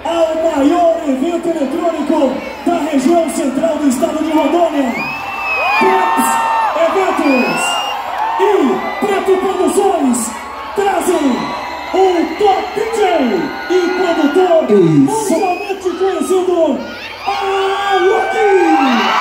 ao maior evento eletrônico da região central do estado de Rondônia. Preps Eventos e Preto Produções trazem o top DJ e produtor mundialmente conhecido, Alok!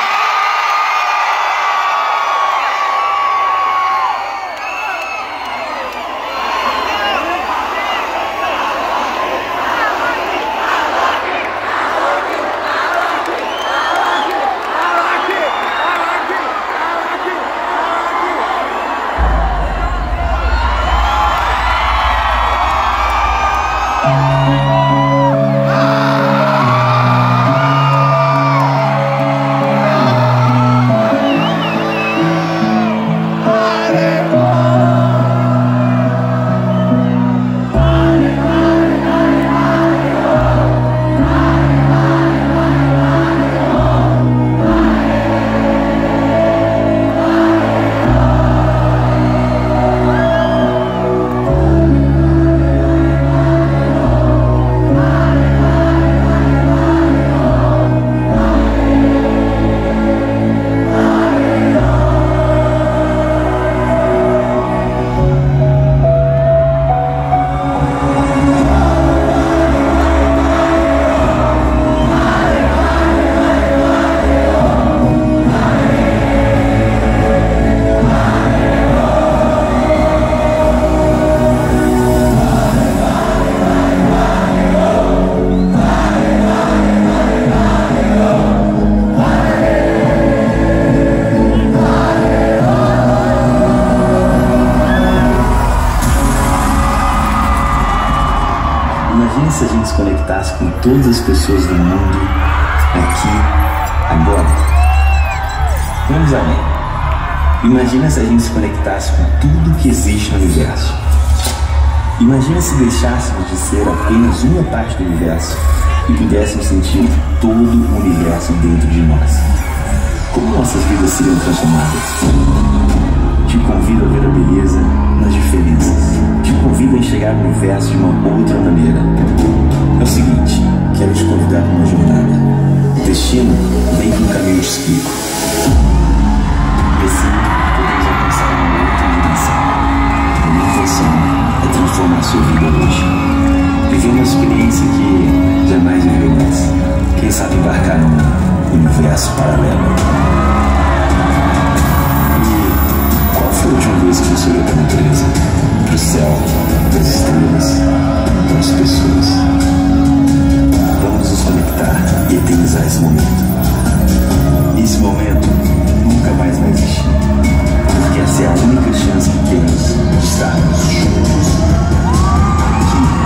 Imagina se a gente se conectasse com todas as pessoas do mundo, aqui, agora. Vamos além. Imagina se a gente se conectasse com tudo que existe no universo. Imagina se deixássemos de ser apenas uma parte do universo e pudéssemos sentir todo o universo dentro de nós. Como nossas vidas seriam transformadas? Te convido a ver a beleza nas diferenças. Te convido a enxergar o universo de uma outra maneira. É o seguinte, quero te convidar para uma jornada. O destino vem com um caminho de explico. E assim, podemos alcançar uma outra direção. A minha intenção é transformar a sua vida hoje. Viver uma experiência que jamais viveu antes. Quem sabe embarcar num universo paralelo. Qual foi a última vez que você olhou para a natureza, para o céu, para as estrelas, para as pessoas? Vamos nos conectar e eternizar esse momento. Esse momento nunca mais vai existir, porque essa é a única chance que temos de estarmos juntos aqui.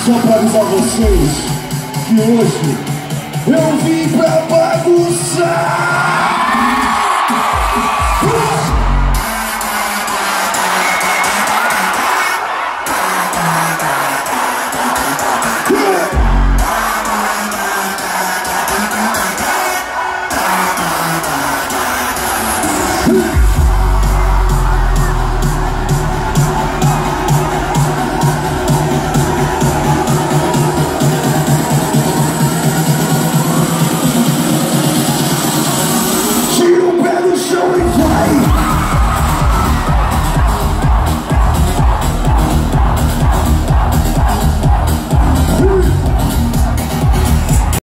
Só pra avisar vocês que hoje eu vim pra bagunçar.